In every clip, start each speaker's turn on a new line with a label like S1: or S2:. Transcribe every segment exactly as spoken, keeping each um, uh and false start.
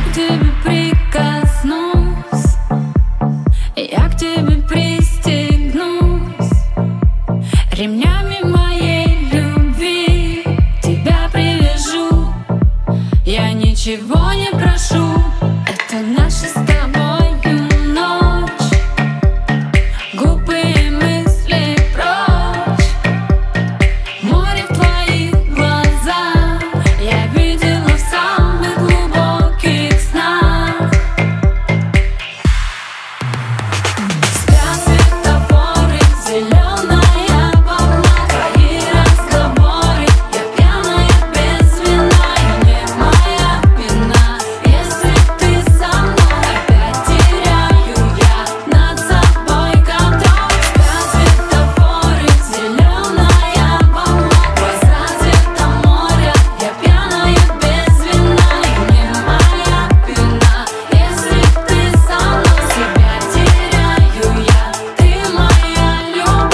S1: к тебе прикоснусь, я к тебе пристегнусь ремнями моей любви, тебя привяжу. Я ничего не прошу, это наша с тобою ночь. Глупые мысли прочь, море в твоих глазах я видела в самых глубоких снах. Спят светофоры, зеленая волна, твои разговоры, я пьяная без вина. И не моя вина, если ты со мной, опять теряю я над собой контроль. Спят светофоры, зеленая волна, глаза цвета моря, я пьяная без вина. И не моя вина, если ты со мной, себя теряю я, ты моя любовь.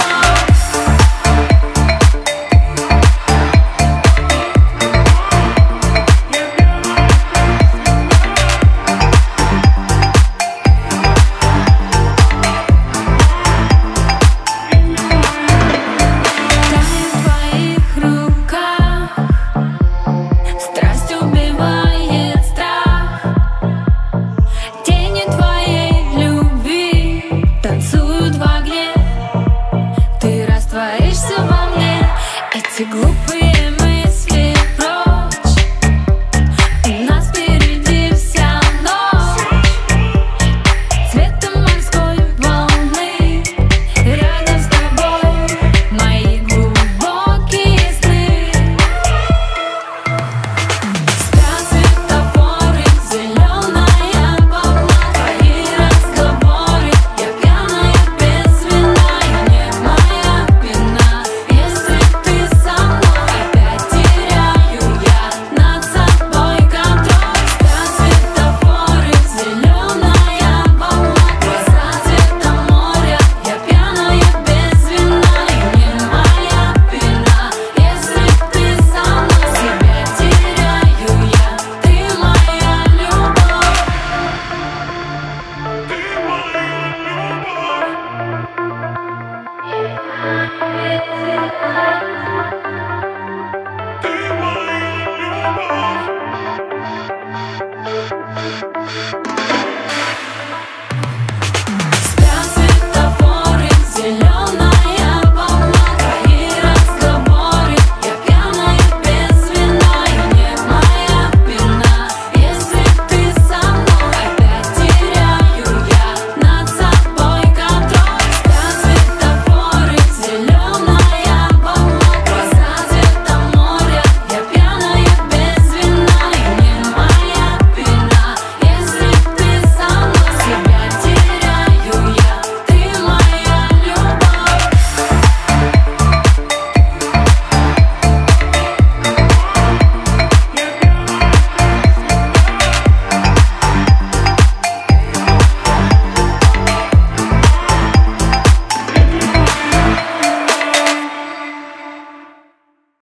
S1: Тает в твоих руках, страсть убивает страх. Тени твоей любви танцуют в огне, ты растворишься во мне. Эти глупые